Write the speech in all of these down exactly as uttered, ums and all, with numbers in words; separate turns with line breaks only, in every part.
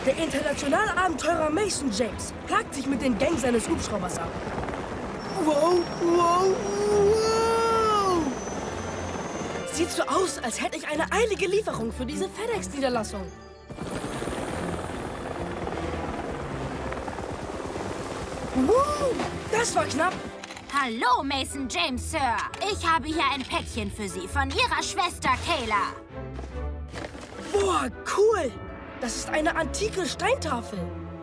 Der internationale Abenteurer Mason James plagt sich mit den Gangs seines Hubschraubers ab. Wow, wow, wow! Sieht so aus, als hätte ich eine eilige Lieferung für diese FedEx-Niederlassung. Wow, das war knapp.
Hallo, Mason James, Sir. Ich habe hier ein Päckchen für Sie von Ihrer Schwester Kayla.
Boah, cool. Das ist eine antike Steintafel.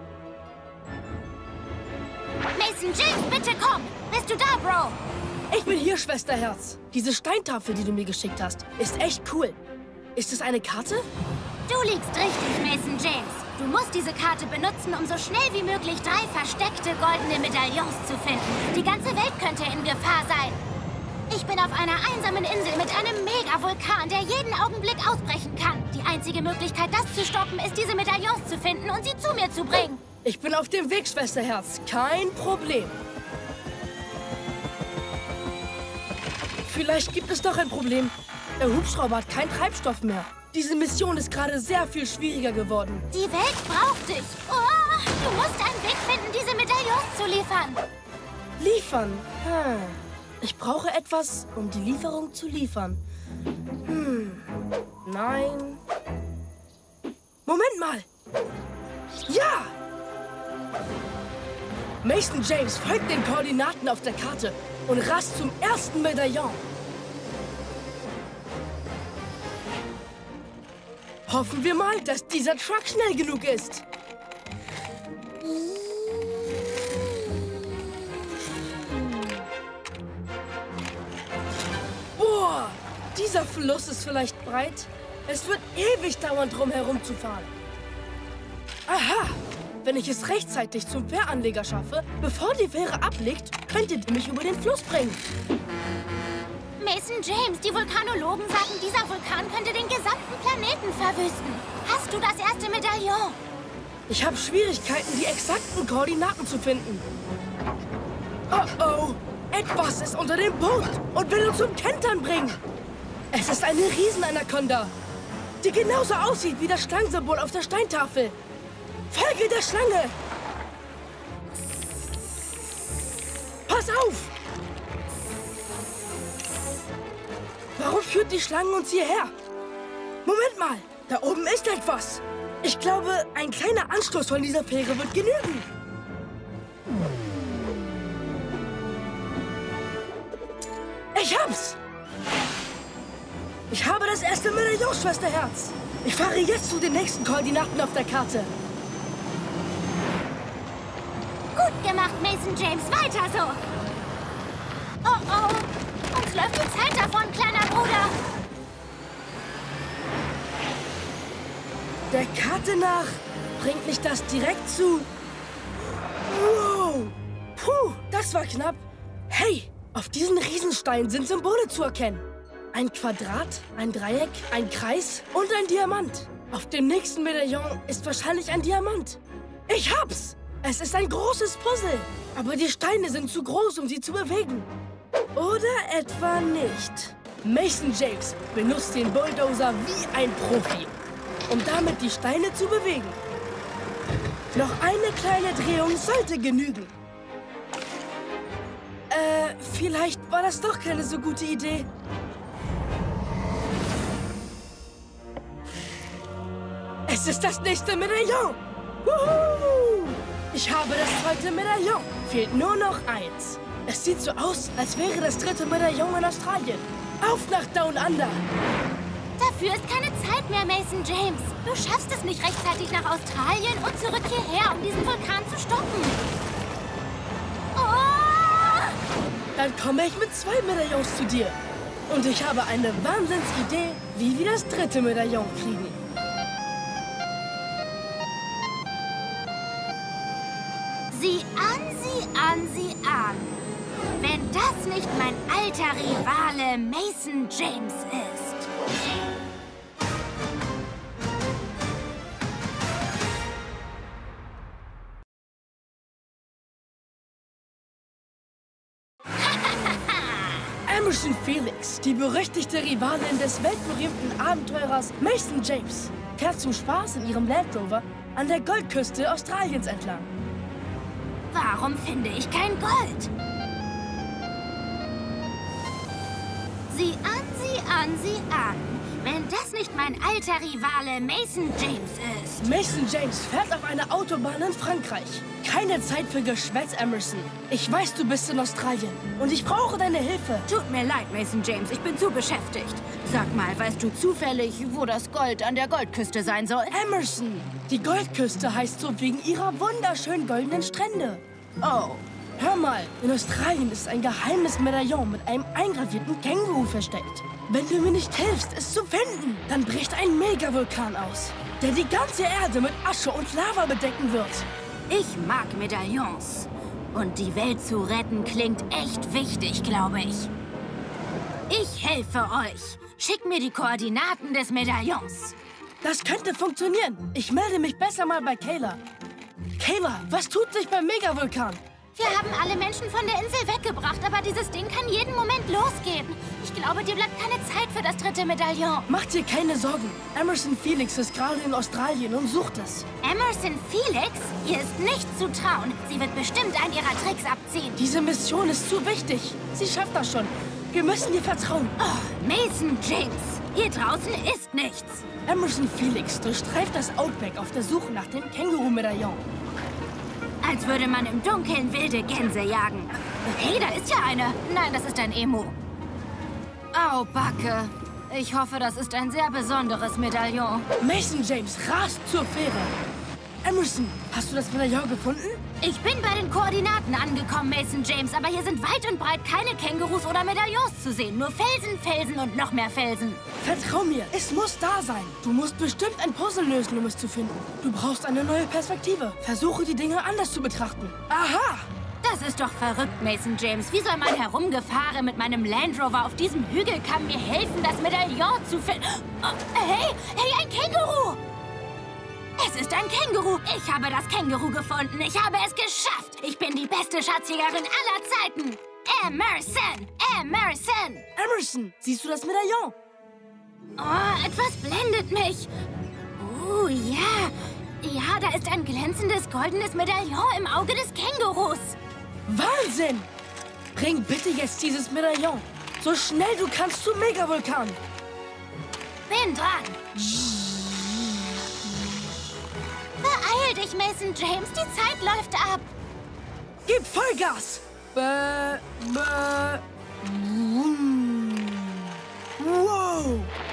Mason James, bitte komm. Bist du da, Bro?
Ich bin hier, Schwesterherz. Diese Steintafel, die du mir geschickt hast, ist echt cool. Ist es eine Karte?
Du liegst richtig, Mason James. Du musst diese Karte benutzen, um so schnell wie möglich drei versteckte goldene Medaillons zu finden. Die ganze Welt könnte in Gefahr sein. Ich bin auf einer einsamen Insel mit einem Mega-Vulkan, der jeden Augenblick ausbrechen kann. Die einzige Möglichkeit, das zu stoppen, ist, diese Medaillons zu finden und sie zu mir zu bringen.
Ich bin auf dem Weg, Schwesterherz. Kein Problem. Vielleicht gibt es doch ein Problem. Der Hubschrauber hat keinen Treibstoff mehr. Diese Mission ist gerade sehr viel schwieriger geworden.
Die Welt braucht dich. Oh, du musst einen Weg finden, diese Medaillons zu liefern.
Liefern? Hm. Ich brauche etwas, um die Lieferung zu liefern. Hm. Nein. Moment mal. Ja! Mason James folgt den Koordinaten auf der Karte und rast zum ersten Medaillon. Hoffen wir mal, dass dieser Truck schnell genug ist. Boah, dieser Fluss ist vielleicht breit. Es wird ewig dauern, drum herum zu fahren. Aha, wenn ich es rechtzeitig zum Fähranleger schaffe, bevor die Fähre ablegt, könntet ihr mich über den Fluss bringen.
Mason James, die Vulkanologen sagen, dieser Vulkan könnte den gesamten Planeten verwüsten. Hast du das erste Medaillon?
Ich habe Schwierigkeiten, die exakten Koordinaten zu finden. Oh oh, etwas ist unter dem Boot und will uns zum Kentern bringen. Es ist eine Riesenanaconda, die genauso aussieht wie das Schlangensymbol auf der Steintafel. Folge der Schlange! Pass auf! Warum führt die Schlange uns hierher? Moment mal, da oben ist etwas. Ich glaube, ein kleiner Anstoß von dieser Fähre wird genügen. Ich hab's! Ich habe das erste Medaillon, Schwesterherz. Ich fahre jetzt zu den nächsten Koordinaten auf der Karte.
Gut gemacht, Mason James. Weiter so. Oh, oh. Uns läuft die Zeit davon, kleiner Bruder.
Der Karte nach bringt mich das direkt zu... Wow! Puh, das war knapp. Hey, auf diesen Riesensteinen sind Symbole zu erkennen. Ein Quadrat, ein Dreieck, ein Kreis und ein Diamant. Auf dem nächsten Medaillon ist wahrscheinlich ein Diamant. Ich hab's! Es ist ein großes Puzzle. Aber die Steine sind zu groß, um sie zu bewegen. Oder etwa nicht. Mason James benutzt den Bulldozer wie ein Profi, um damit die Steine zu bewegen. Noch eine kleine Drehung sollte genügen. Äh, vielleicht war das doch keine so gute Idee. Es ist das nächste Medaillon. Wuhu! Ich habe das zweite Medaillon. Fehlt nur noch eins. Es sieht so aus, als wäre das dritte Medaillon in Australien. Auf nach Down Under.
Dafür ist keine Zeit mehr, Mason James. Du schaffst es nicht rechtzeitig nach Australien und zurück hierher, um diesen Vulkan zu stoppen. Oh!
Dann komme ich mit zwei Medaillons zu dir. Und ich habe eine Wahnsinnsidee, wie wir das dritte Medaillon kriegen.
Sieh an, sieh an, sieh an. Wenn das nicht mein alter Rivale Mason James ist.
Emerson Felix, die berüchtigte Rivalin des weltberühmten Abenteurers Mason James, fährt zum Spaß in ihrem Land Rover an der Goldküste Australiens entlang.
Warum finde ich kein Gold? Sieh an, sieh an, sieh an. Wenn das nicht mein alter Rivale Mason James ist.
Mason James fährt auf einer Autobahn in Frankreich. Keine Zeit für Geschwätz, Emerson. Ich weiß, du bist in Australien und ich brauche deine Hilfe.
Tut mir leid, Mason James, ich bin zu beschäftigt. Sag mal, weißt du zufällig, wo das Gold an der Goldküste sein soll?
Emerson, die Goldküste heißt so wegen ihrer wunderschönen goldenen Strände.
Oh.
Hör mal, in Australien ist ein geheimes Medaillon mit einem eingravierten Känguru versteckt. Wenn du mir nicht hilfst, es zu finden, dann bricht ein Megavulkan aus, der die ganze Erde mit Asche und Lava bedecken wird.
Ich mag Medaillons. Und die Welt zu retten klingt echt wichtig, glaube ich. Ich helfe euch. Schickt mir die Koordinaten des Medaillons.
Das könnte funktionieren. Ich melde mich besser mal bei Kayla. Kayla, was tut sich beim Megavulkan?
Wir haben alle Menschen von der Insel weggebracht, aber dieses Ding kann jeden Moment losgehen. Ich glaube, dir bleibt keine Zeit für das dritte Medaillon.
Mach dir keine Sorgen. Emerson Felix ist gerade in Australien und sucht es.
Emerson Felix? Ihr ist nicht zu trauen. Sie wird bestimmt einen ihrer Tricks abziehen.
Diese Mission ist zu wichtig. Sie schafft das schon. Wir müssen ihr vertrauen.
Oh, Mason James, hier draußen ist nichts.
Emerson Felix durchstreift das Outback auf der Suche nach dem Känguru-Medaillon.
Als würde man im Dunkeln wilde Gänse jagen. Hey, da ist ja eine. Nein, das ist ein Emu. Au, Backe. Ich hoffe, das ist ein sehr besonderes Medaillon.
Mason James rast zur Fähre. Emerson, hast du das Medaillon gefunden?
Ich bin bei den Koordinaten angekommen, Mason James, aber hier sind weit und breit keine Kängurus oder Medaillons zu sehen. Nur Felsen, Felsen und noch mehr Felsen.
Vertrau mir, es muss da sein. Du musst bestimmt ein Puzzle lösen, um es zu finden. Du brauchst eine neue Perspektive. Versuche, die Dinge anders zu betrachten. Aha!
Das ist doch verrückt, Mason James. Wie soll mein Herumgefahren mit meinem Land Rover auf diesem Hügelkamm mir helfen, das Medaillon zu finden? Oh, hey, hey, ein Känguru! Es ist ein Känguru. Ich habe das Känguru gefunden. Ich habe es geschafft. Ich bin die beste Schatzjägerin aller Zeiten. Emerson! Emerson!
Emerson, siehst du das Medaillon?
Oh, etwas blendet mich. Oh, ja. Ja, da ist ein glänzendes goldenes Medaillon im Auge des Kängurus.
Wahnsinn! Bring bitte jetzt dieses Medaillon. So schnell du kannst zum Megavulkan.
Bin dran. Beeil dich, Mason James. Die Zeit läuft ab.
Gib Vollgas! Bäh, bäh. Wow!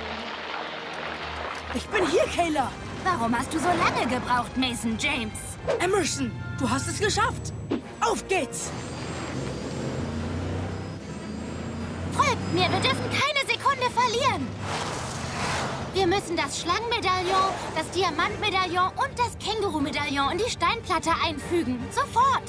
Ich bin hier, Kayla.
Warum hast du so lange gebraucht, Mason James?
Emerson, du hast es geschafft. Auf geht's!
Folgt mir, wir dürfen keine Sekunde verlieren. Wir müssen das Schlangenmedaillon, das Diamantmedaillon und das Känguru-Medaillon in die Steinplatte einfügen. Sofort!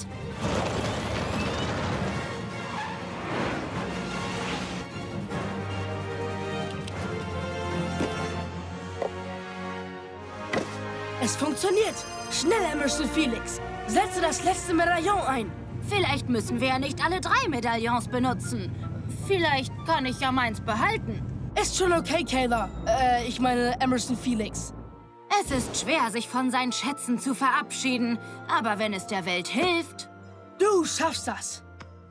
Es funktioniert. Schnell, Emerson Felix. Setze das letzte Medaillon ein.
Vielleicht müssen wir ja nicht alle drei Medaillons benutzen. Vielleicht kann ich ja meins behalten.
Ist schon okay, Kayla. Äh, ich meine Emerson Felix.
Es ist schwer, sich von seinen Schätzen zu verabschieden. Aber wenn es der Welt hilft...
Du schaffst das.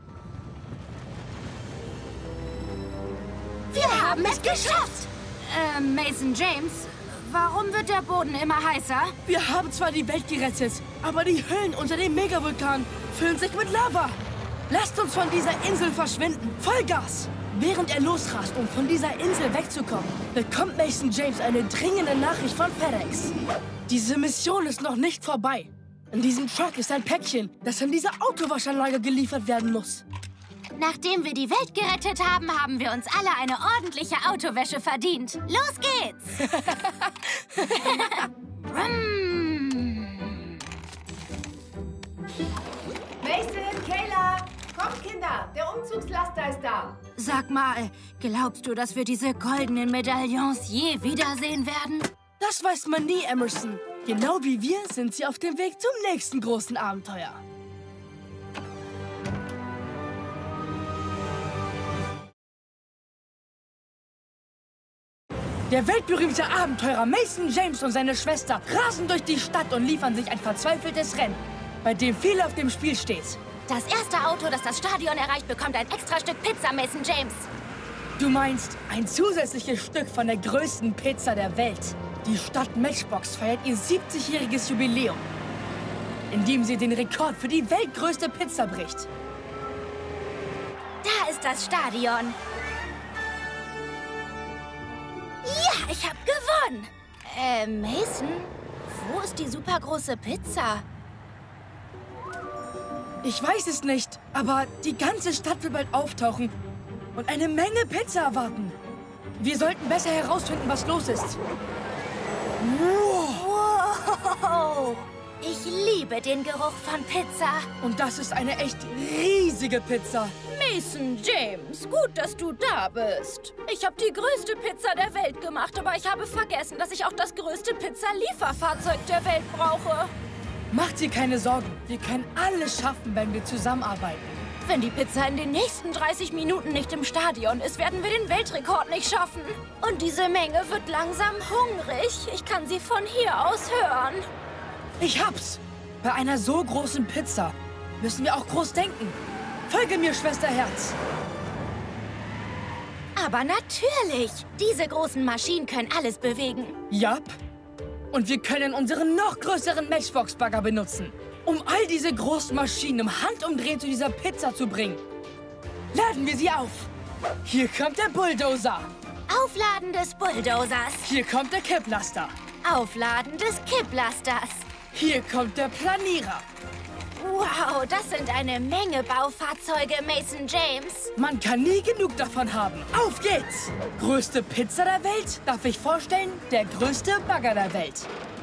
Wir haben es geschafft! Äh, Mason James, warum wird der Boden immer heißer?
Wir haben zwar die Welt gerettet, aber die Höhlen unter dem Megavulkan füllen sich mit Lava. Lasst uns von dieser Insel verschwinden. Vollgas! Während er losrast, um von dieser Insel wegzukommen, bekommt Mason James eine dringende Nachricht von FedEx. Diese Mission ist noch nicht vorbei. In diesem Truck ist ein Päckchen, das in diese Autowaschanlage geliefert werden muss.
Nachdem wir die Welt gerettet haben, haben wir uns alle eine ordentliche Autowäsche verdient. Los geht's!
Mason, Kayla! Kommt, Kinder! Der Umzugslaster ist da!
Sag mal, glaubst du, dass wir diese goldenen Medaillons je wiedersehen werden?
Das weiß man nie, Emerson. Genau wie wir sind sie auf dem Weg zum nächsten großen Abenteuer. Der weltberühmte Abenteurer Mason James und seine Schwester rasen durch die Stadt und liefern sich ein verzweifeltes Rennen, bei dem viel auf dem Spiel steht.
Das erste Auto, das das Stadion erreicht, bekommt ein extra Stück Pizza, Mason James.
Du meinst ein zusätzliches Stück von der größten Pizza der Welt. Die Stadt Matchbox feiert ihr siebzigjähriges Jubiläum, indem sie den Rekord für die weltgrößte Pizza bricht.
Da ist das Stadion. Ja, ich hab gewonnen. Äh, Mason, wo ist die supergroße Pizza?
Ich weiß es nicht, aber die ganze Stadt wird bald auftauchen und eine Menge Pizza erwarten. Wir sollten besser herausfinden, was los ist.
Wow. Wow. Ich liebe den Geruch von Pizza.
Und das ist eine echt riesige Pizza.
Mason James, gut, dass du da bist. Ich habe die größte Pizza der Welt gemacht, aber ich habe vergessen, dass ich auch das größte Pizzalieferfahrzeug der Welt brauche.
Macht dir keine Sorgen. Wir können alles schaffen, wenn wir zusammenarbeiten.
Wenn die Pizza in den nächsten dreißig Minuten nicht im Stadion ist, werden wir den Weltrekord nicht schaffen. Und diese Menge wird langsam hungrig. Ich kann sie von hier aus hören.
Ich hab's! Bei einer so großen Pizza müssen wir auch groß denken. Folge mir, Schwester Herz.
Aber natürlich. Diese großen Maschinen können alles bewegen.
Jap. Und wir können unseren noch größeren Matchbox-Bagger benutzen, um all diese großen Maschinen im Handumdrehen zu dieser Pizza zu bringen. Laden wir sie auf. Hier kommt der Bulldozer.
Aufladen des Bulldozers.
Hier kommt der Kipplaster.
Aufladen des Kipplasters.
Hier kommt der Planierer.
Wow, das sind eine Menge Baufahrzeuge, Mason James.
Man kann nie genug davon haben. Auf geht's! Größte Pizza der Welt? Darf ich vorstellen, der größte Bagger der Welt.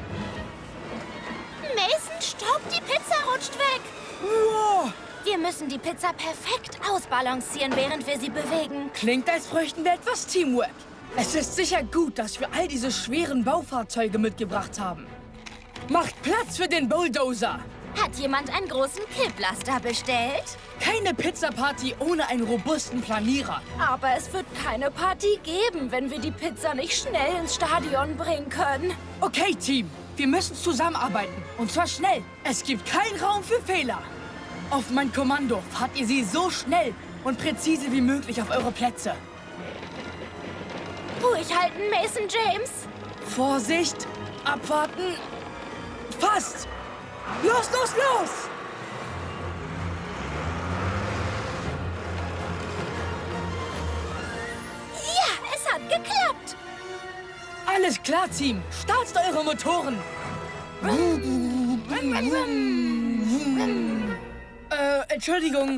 Mason, stopp, die Pizza rutscht weg.
Wow!
Wir müssen die Pizza perfekt ausbalancieren, während wir sie bewegen.
Klingt, als bräuchten wir etwas Teamwork. Es ist sicher gut, dass wir all diese schweren Baufahrzeuge mitgebracht haben. Macht Platz für den Bulldozer!
Hat jemand einen großen Kipplaster bestellt?
Keine Pizza-Party ohne einen robusten Planierer.
Aber es wird keine Party geben, wenn wir die Pizza nicht schnell ins Stadion bringen können.
Okay, Team. Wir müssen zusammenarbeiten. Und zwar schnell. Es gibt keinen Raum für Fehler. Auf mein Kommando fahrt ihr sie so schnell und präzise wie möglich auf eure Plätze.
Ruhig halten, Mason James.
Vorsicht. Abwarten. Fast. Los, los, los!
Ja, es hat geklappt.
Alles klar, Team. Startet eure Motoren. äh, Entschuldigung.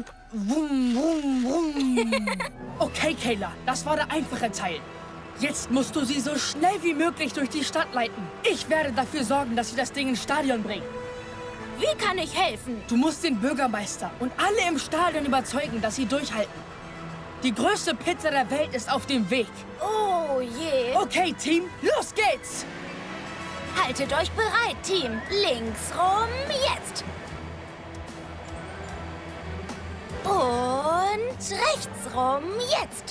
Okay, Kayla, das war der einfache Teil. Jetzt musst du sie so schnell wie möglich durch die Stadt leiten. Ich werde dafür sorgen, dass wir das Ding ins Stadion bringen.
Wie kann ich helfen?
Du musst den Bürgermeister und alle im Stadion überzeugen, dass sie durchhalten. Die größte Pizza der Welt ist auf dem Weg.
Oh je.
Okay, Team, los geht's!
Haltet euch bereit, Team. Links rum, jetzt. Und rechts rum, jetzt.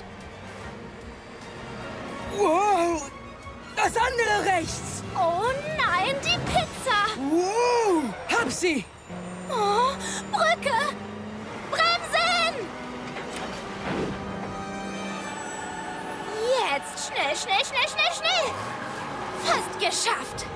Wow! Das andere rechts!
Oh nein, die Pizza!
Wow! Hab sie!
Oh, Brücke! Bremsen! Jetzt! Schnell, schnell, schnell, schnell, schnell! Fast geschafft!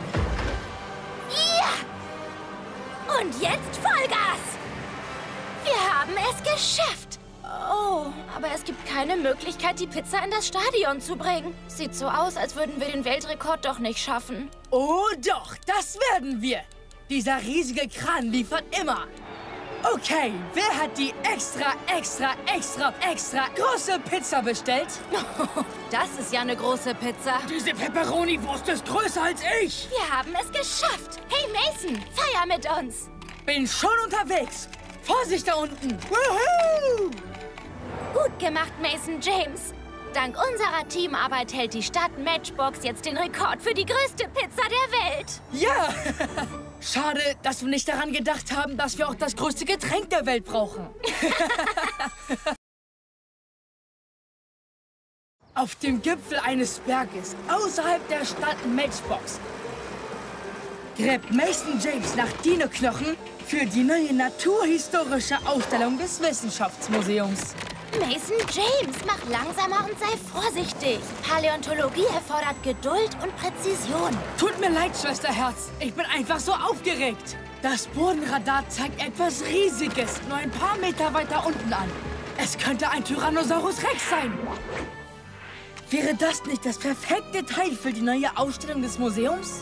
Ja! Und jetzt Vollgas! Wir haben es geschafft!
Oh, aber es gibt keine Möglichkeit, die Pizza in das Stadion zu bringen. Sieht so aus, als würden wir den Weltrekord doch nicht schaffen.
Oh doch, das werden wir! Dieser riesige Kran liefert immer! Okay, wer hat die extra, extra, extra, extra große Pizza bestellt?
Das ist ja eine große Pizza.
Diese Pepperoni-Wurst ist größer als ich!
Wir haben es geschafft! Hey Mason, feier mit uns!
Bin schon unterwegs! Vorsicht da unten! Woohoo!
Gut gemacht, Mason James. Dank unserer Teamarbeit hält die Stadt Matchbox jetzt den Rekord für die größte Pizza der Welt.
Ja! Schade, dass wir nicht daran gedacht haben, dass wir auch das größte Getränk der Welt brauchen. Auf dem Gipfel eines Berges, außerhalb der Stadt Matchbox, gräbt Mason James nach Dino-Knochen für die neue naturhistorische Ausstellung des Wissenschaftsmuseums.
Mason James, mach langsamer und sei vorsichtig. Paläontologie erfordert Geduld und Präzision.
Tut mir leid, Schwesterherz. Ich bin einfach so aufgeregt. Das Bodenradar zeigt etwas Riesiges, nur ein paar Meter weiter unten an. Es könnte ein Tyrannosaurus Rex sein. Wäre das nicht das perfekte Teil für die neue Ausstellung des Museums?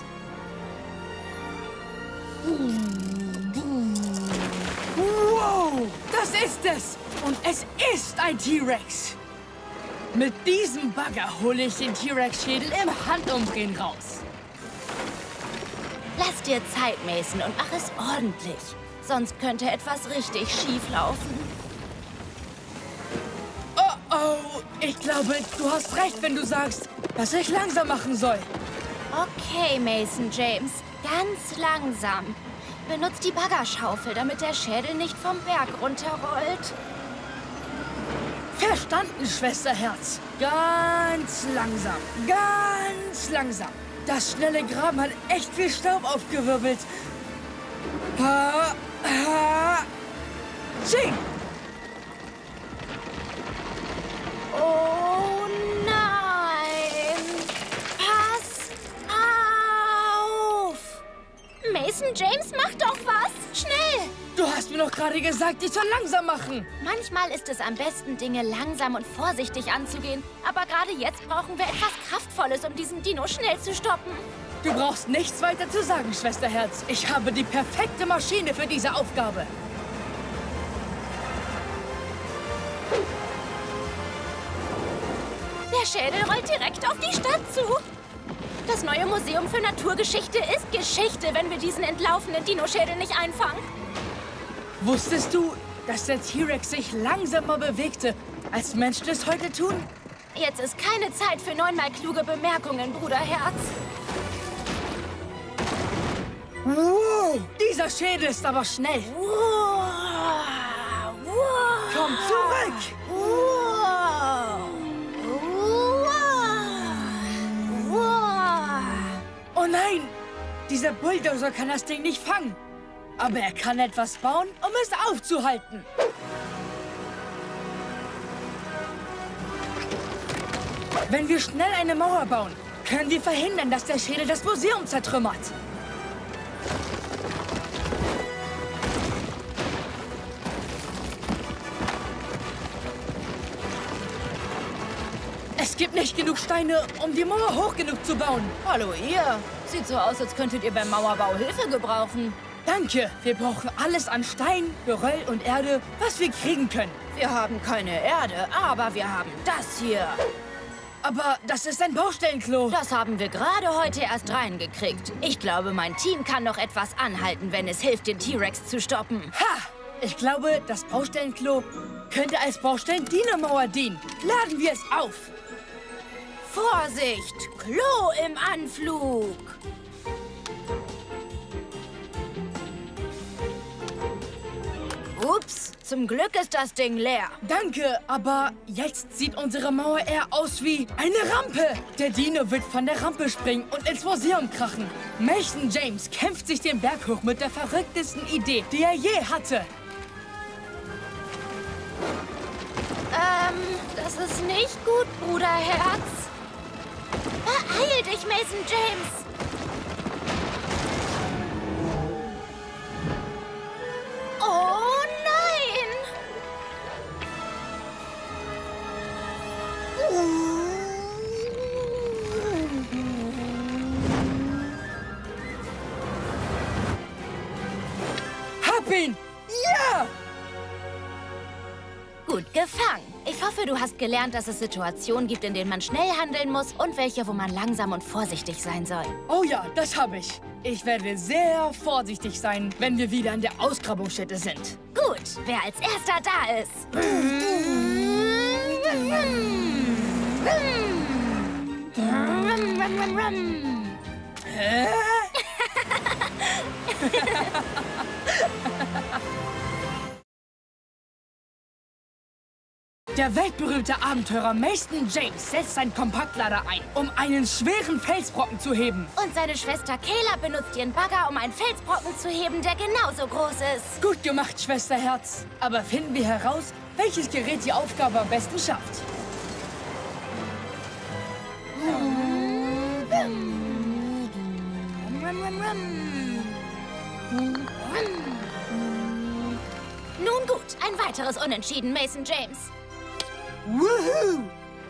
Wow, das ist es! Und es ist ein T-Rex! Mit diesem Bagger hole ich den T-Rex-Schädel im Handumdrehen raus.
Lass dir Zeit, Mason, und mach es ordentlich. Sonst könnte etwas richtig schief laufen.
Oh, oh, ich glaube, du hast recht, wenn du sagst, dass ich langsam machen soll.
Okay, Mason James, ganz langsam. Benutzt die Baggerschaufel, damit der Schädel nicht vom Berg runterrollt.
Verstanden, Schwesterherz. Ganz langsam, ganz langsam. Das schnelle Graben hat echt viel Staub aufgewirbelt. Ha, ha, Ching!
Oh nein! Pass auf! Mason James, mach doch was! Schnell!
Du hast mir doch gerade gesagt, ich soll langsam machen.
Manchmal ist es am besten, Dinge langsam und vorsichtig anzugehen. Aber gerade jetzt brauchen wir etwas Kraftvolles, um diesen Dino schnell zu stoppen.
Du brauchst nichts weiter zu sagen, Schwesterherz. Ich habe die perfekte Maschine für diese Aufgabe.
Der Schädel rollt direkt auf die Stadt zu. Das neue Museum für Naturgeschichte ist Geschichte, wenn wir diesen entlaufenen Dino-Schädel nicht einfangen.
Wusstest du, dass der T-Rex sich langsamer bewegte, als Menschen es heute tun?
Jetzt ist keine Zeit für neunmal kluge Bemerkungen, Bruderherz.
Wow, dieser Schädel ist aber schnell.
Wow. Wow.
Komm zurück!
Wow. Wow. Wow.
Oh nein, dieser Bulldozer kann das Ding nicht fangen. Aber er kann etwas bauen, um es aufzuhalten. Wenn wir schnell eine Mauer bauen, können wir verhindern, dass der Schädel das Museum zertrümmert. Es gibt nicht genug Steine, um die Mauer hoch genug zu bauen.
Hallo ihr. Sieht so aus, als könntet ihr beim Mauerbau Hilfe gebrauchen.
Danke. Wir brauchen alles an Stein, Geröll und Erde, was wir kriegen können.
Wir haben keine Erde, aber wir haben das hier.
Aber das ist ein Baustellenklo.
Das haben wir gerade heute erst reingekriegt. Ich glaube, mein Team kann noch etwas anhalten, wenn es hilft, den T-Rex zu stoppen.
Ha! Ich glaube, das Baustellenklo könnte als Baustellen-Dino-Mauer dienen. Laden wir es auf.
Vorsicht! Klo im Anflug! Ups, zum Glück ist das Ding leer.
Danke, aber jetzt sieht unsere Mauer eher aus wie eine Rampe. Der Dino wird von der Rampe springen und ins Museum krachen. Mason James kämpft sich den Berg hoch mit der verrücktesten Idee, die er je hatte.
Ähm, das ist nicht gut, Bruderherz. Beeil dich, Mason James. Oh nein!
Hab ihn! Ja!
Gut gefangen. Ich hoffe, du hast gelernt, dass es Situationen gibt, in denen man schnell handeln muss und welche, wo man langsam und vorsichtig sein soll.
Oh ja, das habe ich. Ich werde sehr vorsichtig sein, wenn wir wieder an der Ausgrabungsstätte sind.
Gut, wer als erster da ist.
Hä? Der weltberühmte Abenteurer Mason James setzt seinen Kompaktlader ein, um einen schweren Felsbrocken zu heben.
Und seine Schwester Kayla benutzt ihren Bagger, um einen Felsbrocken zu heben, der genauso groß ist.
Gut gemacht, Schwesterherz. Aber finden wir heraus, welches Gerät die Aufgabe am besten schafft.
Nun gut, ein weiteres Unentschieden, Mason James.
Woohoo!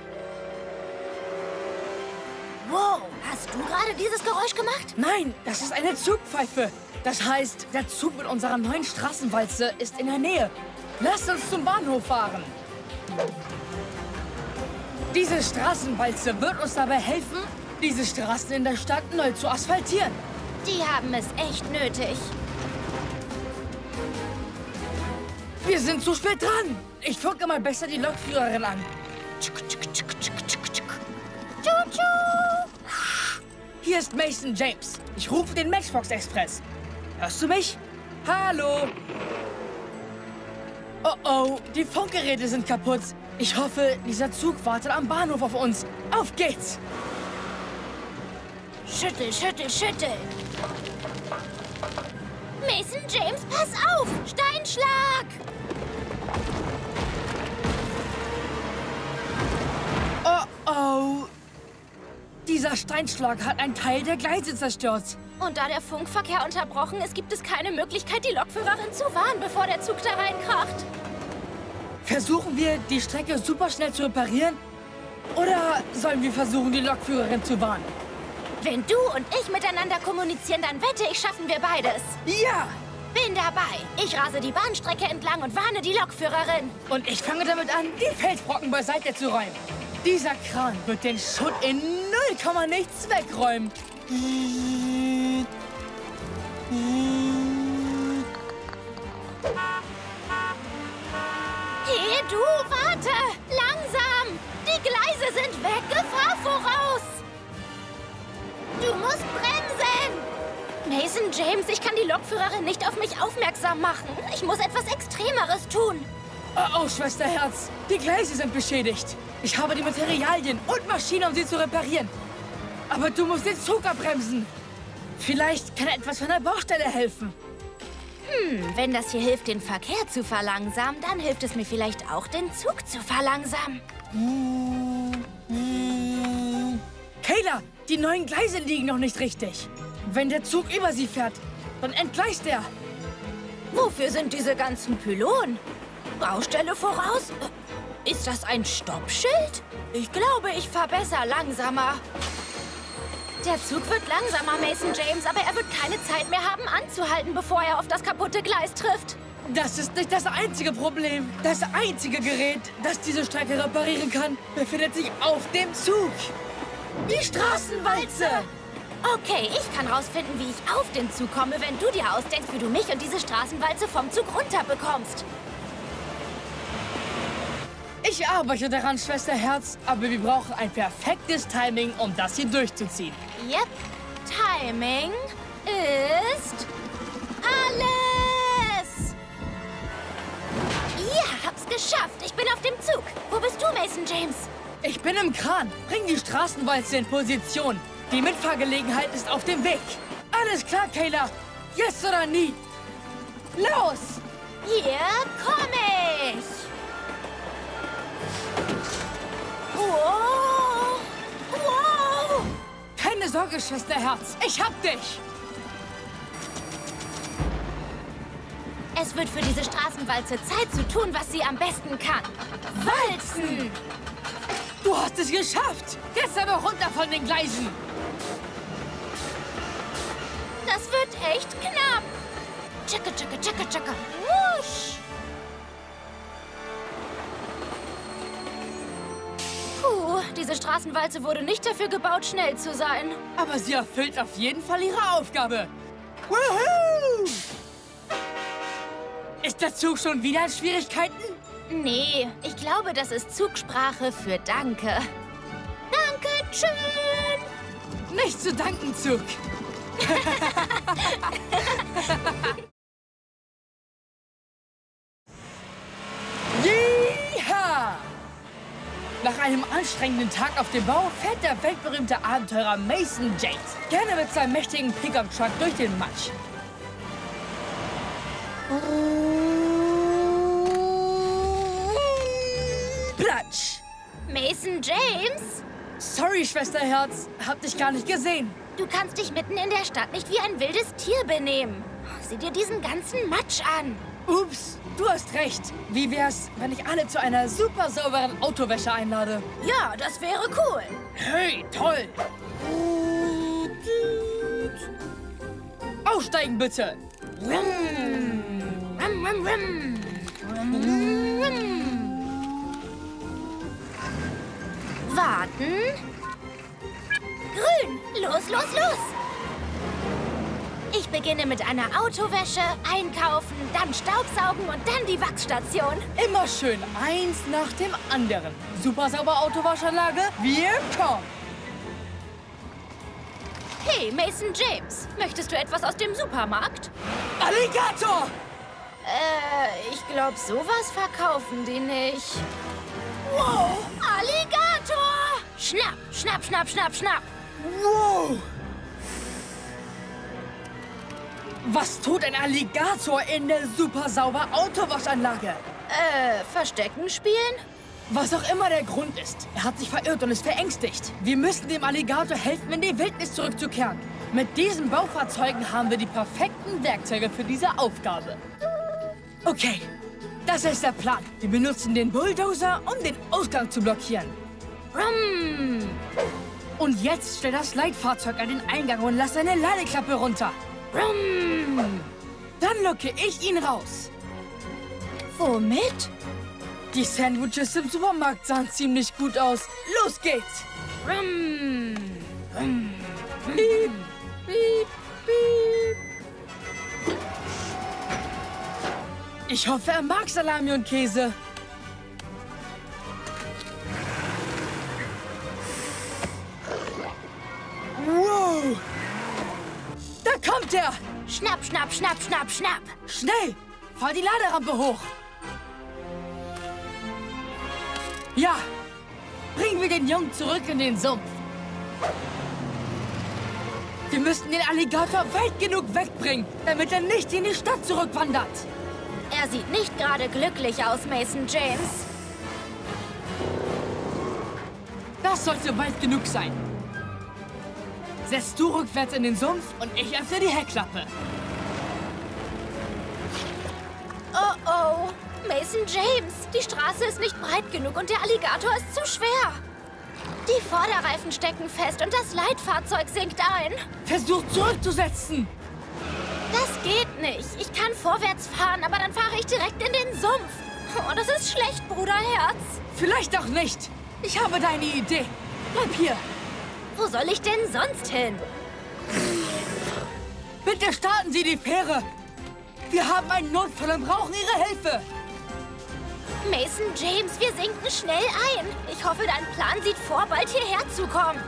Wow, hast du gerade dieses Geräusch gemacht?
Nein, das ist eine Zugpfeife. Das heißt, der Zug mit unserer neuen Straßenwalze ist in der Nähe. Lasst uns zum Bahnhof fahren. Diese Straßenwalze wird uns dabei helfen, diese Straßen in der Stadt neu zu asphaltieren.
Die haben es echt nötig.
Wir sind zu spät dran. Ich funke mal besser die Lokführerin an. Hier ist Mason James. Ich rufe den Matchbox Express. Hörst du mich? Hallo. Oh oh, die Funkgeräte sind kaputt. Ich hoffe, dieser Zug wartet am Bahnhof auf uns. Auf geht's!
Schüttel, schüttel, schüttel. Mason James, pass auf! Steinschlag!
Oh oh. Dieser Steinschlag hat einen Teil der Gleise zerstört.
Und da der Funkverkehr unterbrochen ist, gibt es keine Möglichkeit, die Lokführerin zu warnen, bevor der Zug da reinkracht.
Versuchen wir, die Strecke super schnell zu reparieren? Oder sollen wir versuchen, die Lokführerin zu warnen?
Wenn du und ich miteinander kommunizieren, dann wette ich, schaffen wir beides.
Ja!
Bin dabei. Ich rase die Bahnstrecke entlang und warne die Lokführerin.
Und ich fange damit an, die Felsbrocken beiseite zu räumen. Dieser Kran wird den Schutt in null Komma nichts wegräumen.
Hey, du, warte! Langsam! Die Gleise sind weg! Gefahr voraus! Du musst bremsen!
Mason James, ich kann die Lokführerin nicht auf mich aufmerksam machen. Ich muss etwas Extremeres tun.
Oh, oh, Schwesterherz, die Gleise sind beschädigt. Ich habe die Materialien und Maschinen, um sie zu reparieren. Aber du musst den Zug abbremsen. Vielleicht kann etwas von der Baustelle helfen.
Hm, wenn das hier hilft, den Verkehr zu verlangsamen, dann hilft es mir vielleicht auch, den Zug zu verlangsamen.
Kayla, die neuen Gleise liegen noch nicht richtig. Wenn der Zug über sie fährt, dann entgleist er.
Wofür sind diese ganzen Pylonen? Baustelle voraus? Ist das ein Stoppschild? Ich glaube, ich fahre besser langsamer. Der Zug wird langsamer, Mason James, aber er wird keine Zeit mehr haben, anzuhalten, bevor er auf das kaputte Gleis trifft.
Das ist nicht das einzige Problem. Das einzige Gerät, das diese Strecke reparieren kann, befindet sich auf dem Zug. Die Straßenwalze!
Okay, ich kann rausfinden, wie ich auf den Zug komme, wenn du dir ausdenkst, wie du mich und diese Straßenwalze vom Zug runterbekommst.
Ich arbeite daran, Schwesterherz, aber wir brauchen ein perfektes Timing, um das hier durchzuziehen.
Yep, Timing ist alles! Ja, hab's geschafft. Ich bin auf dem Zug. Wo bist du, Mason James?
Ich bin im Kran. Bring die Straßenwalze in Position. Die Mitfahrgelegenheit ist auf dem Weg. Alles klar, Kayla. Jetzt oder nie. Los!
Hier komm ich! Wow! Wow!
Keine Sorge, Schwesterherz. Ich hab dich.
Es wird für diese Straßenwalze Zeit zu tun, was sie am besten kann. Walzen!
Du hast es geschafft. Jetzt aber runter von den Gleisen.
Das wird echt knapp. Tschakka, tschakka, tschakka, tschakka. Wusch!
Puh, diese Straßenwalze wurde nicht dafür gebaut, schnell zu sein.
Aber sie erfüllt auf jeden Fall ihre Aufgabe. Woohoo! Ist der Zug schon wieder in Schwierigkeiten?
Nee, ich glaube, das ist Zugsprache für Danke. Danke, schön!
Nicht zu danken, Zug. Yeeha! anstrengenden Tag auf dem Bau fährt der weltberühmte Abenteurer Mason James gerne mit seinem mächtigen Pickup-Truck durch den Matsch. Platsch!
Mason James?
Sorry, Schwesterherz. Hab dich gar nicht gesehen.
Du kannst dich mitten in der Stadt nicht wie ein wildes Tier benehmen. Sieh dir diesen ganzen Matsch an.
Ups, du hast recht. Wie wär's, wenn ich alle zu einer super sauberen Autowäsche einlade?
Ja, das wäre cool.
Hey, toll! Aussteigen bitte!
Rum, rum, rum, rum. Rum, rum. Warten. Grün. Los, los, los. Ich beginne mit einer Autowäsche, einkaufen, dann Staubsaugen und dann die Wachsstation.
Immer schön eins nach dem anderen. Super sauber Autowaschanlage, wir kommen!
Hey, Mason James, möchtest du etwas aus dem Supermarkt?
Alligator!
Äh, ich glaube, sowas verkaufen die nicht.
Wow!
Alligator! Schnapp, schnapp, schnapp, schnapp, schnapp.
Wow! Was tut ein Alligator in der super sauber Autowaschanlage?
Äh, Verstecken spielen?
Was auch immer der Grund ist, er hat sich verirrt und ist verängstigt. Wir müssen dem Alligator helfen, in die Wildnis zurückzukehren. Mit diesen Baufahrzeugen haben wir die perfekten Werkzeuge für diese Aufgabe. Okay, das ist der Plan. Wir benutzen den Bulldozer, um den Ausgang zu blockieren.
Rum.
Und jetzt stell das Leitfahrzeug an den Eingang und lass seine Ladeklappe runter.
Rum.
Dann locke ich ihn raus.
Womit?
Die Sandwiches im Supermarkt sahen ziemlich gut aus. Los geht's!
Rum. Rum.
Piep, piep, piep. Ich hoffe, er mag Salami und Käse. Wow! Da kommt er!
Schnapp, schnapp, schnapp, schnapp, schnapp.
Schnell! Fahr die Laderampe hoch! Ja! Bringen wir den Jungen zurück in den Sumpf! Wir müssen den Alligator weit genug wegbringen, damit er nicht in die Stadt zurückwandert.
Er sieht nicht gerade glücklich aus, Mason James.
Das sollte weit genug sein. Setz du rückwärts in den Sumpf und ich öffne die Heckklappe.
Oh, oh. Mason James, die Straße ist nicht breit genug und der Alligator ist zu schwer. Die Vorderreifen stecken fest und das Leitfahrzeug sinkt ein.
Versuch zurückzusetzen.
Das geht nicht. Ich kann vorwärts fahren, aber dann fahre ich direkt in den Sumpf. Oh, das ist schlecht, Bruderherz.
Vielleicht auch nicht. Ich habe deine Idee. Bleib hier.
Wo soll ich denn sonst hin?
Bitte starten Sie die Fähre. Wir haben einen Notfall und brauchen Ihre Hilfe.
Mason James, wir sinken schnell ein. Ich hoffe, dein Plan sieht vor, bald hierher zu kommen.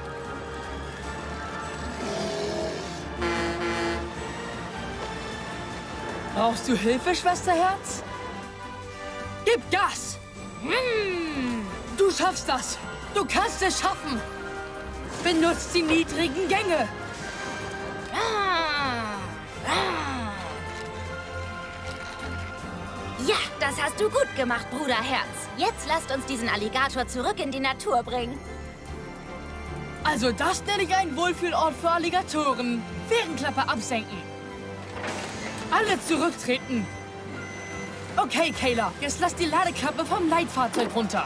Brauchst du Hilfe, Schwesterherz? Gib Gas!
Hm.
Du schaffst das! Du kannst es schaffen! Benutzt die niedrigen Gänge!
Ah. Ah. Ja, das hast du gut gemacht, Bruderherz. Jetzt lasst uns diesen Alligator zurück in die Natur bringen.
Also das nenne ich einen Wohlfühlort für Alligatoren. Fährenklappe absenken. Alle zurücktreten. Okay, Kayla, jetzt lass die Ladeklappe vom Leitfahrzeug runter.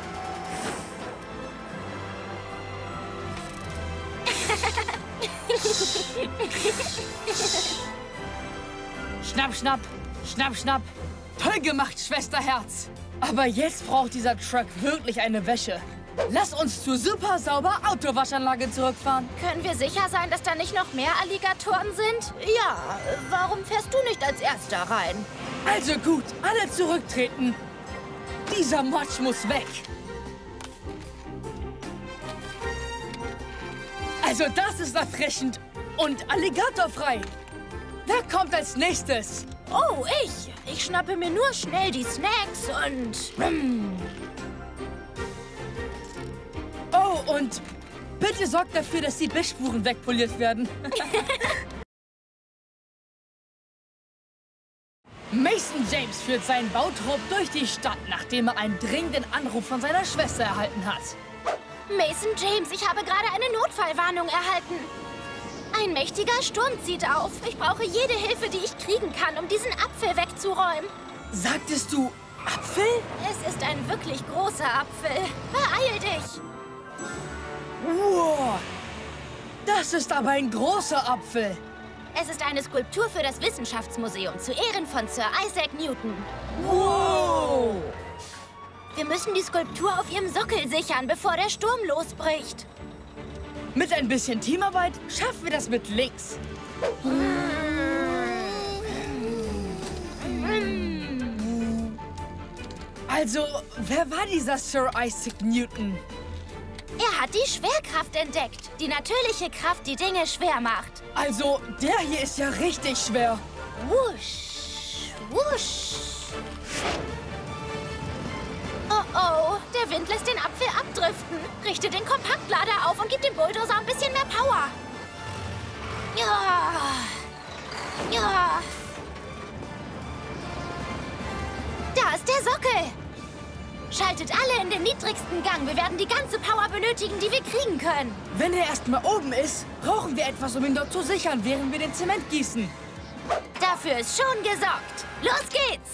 Schnapp, schnapp, schnapp, schnapp. Toll gemacht, Schwesterherz. Aber jetzt braucht dieser Truck wirklich eine Wäsche. Lass uns zur super sauber Autowaschanlage zurückfahren.
Können wir sicher sein, dass da nicht noch mehr Alligatoren sind?
Ja, warum fährst du nicht als Erster rein?
Also gut, alle zurücktreten. Dieser Matsch muss weg. Also das ist erfrischend und alligatorfrei. Wer kommt als nächstes?
Oh, ich. Ich schnappe mir nur schnell die Snacks und... Rum.
und bitte sorgt dafür, dass die Bissspuren wegpoliert werden. Mason James führt seinen Bautrupp durch die Stadt, nachdem er einen dringenden Anruf von seiner Schwester erhalten hat.
Mason James, ich habe gerade eine Notfallwarnung erhalten. Ein mächtiger Sturm zieht auf. Ich brauche jede Hilfe, die ich kriegen kann, um diesen Apfel wegzuräumen.
Sagtest du Apfel?
Es ist ein wirklich großer Apfel. Beeil dich!
Wow, das ist aber ein großer Apfel.
Es ist eine Skulptur für das Wissenschaftsmuseum zu Ehren von Sir Isaac Newton.
Wow!
Wir müssen die Skulptur auf ihrem Sockel sichern, bevor der Sturm losbricht.
Mit ein bisschen Teamarbeit schaffen wir das mit links. Also, wer war dieser Sir Isaac Newton?
Er hat die Schwerkraft entdeckt. Die natürliche Kraft, die Dinge schwer macht.
Also, der hier ist ja richtig schwer.
Wusch, wusch. Oh oh, der Wind lässt den Apfel abdriften. Richte den Kompaktlader auf und gib dem Bulldozer ein bisschen mehr Power. Ja. Ja. Da ist der Sockel. Schaltet alle in den niedrigsten Gang. Wir werden die ganze Power benötigen, die wir kriegen können.
Wenn er erstmal oben ist, brauchen wir etwas, um ihn dort zu sichern, während wir den Zement gießen.
Dafür ist schon gesorgt. Los geht's!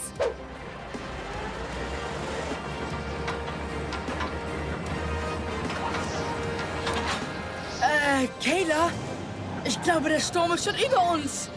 Äh, Kayla? Ich glaube, der Sturm ist schon über uns.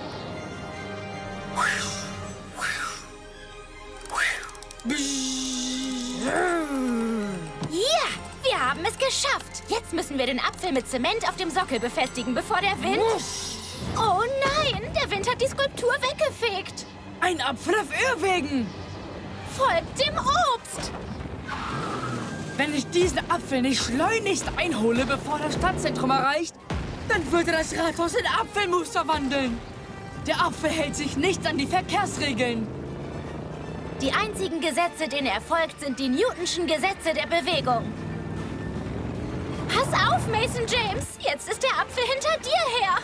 Ja, wir haben es geschafft. Jetzt müssen wir den Apfel mit Zement auf dem Sockel befestigen, bevor der Wind... Oh nein, der Wind hat die Skulptur weggefegt.
Ein Apfel auf Irrwegen.
Folgt dem Obst.
Wenn ich diesen Apfel nicht schleunigst einhole, bevor das Stadtzentrum erreicht, dann würde das Rathaus in Apfelmus verwandeln. Der Apfel hält sich nicht an die Verkehrsregeln.
Die einzigen Gesetze, denen er folgt, sind die Newtonschen Gesetze der Bewegung. Pass auf, Mason James. Jetzt ist der Apfel hinter dir her.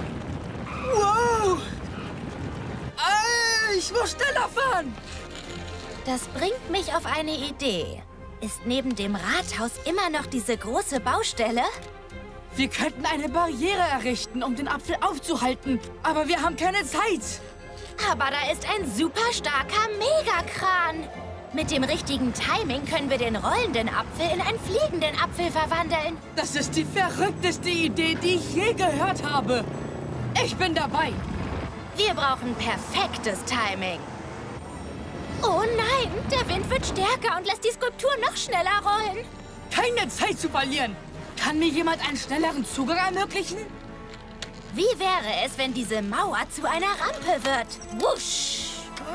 Wow! Äh, ich muss schneller fahren.
Das bringt mich auf eine Idee. Ist neben dem Rathaus immer noch diese große Baustelle?
Wir könnten eine Barriere errichten, um den Apfel aufzuhalten. Aber wir haben keine Zeit.
Aber da ist ein super starker Megakran. Mit dem richtigen Timing können wir den rollenden Apfel in einen fliegenden Apfel verwandeln.
Das ist die verrückteste Idee, die ich je gehört habe. Ich bin dabei.
Wir brauchen perfektes Timing. Oh nein, der Wind wird stärker und lässt die Skulptur noch schneller rollen.
Keine Zeit zu verlieren. Kann mir jemand einen schnelleren Zugang ermöglichen?
Wie wäre es, wenn diese Mauer zu einer Rampe wird? Wusch!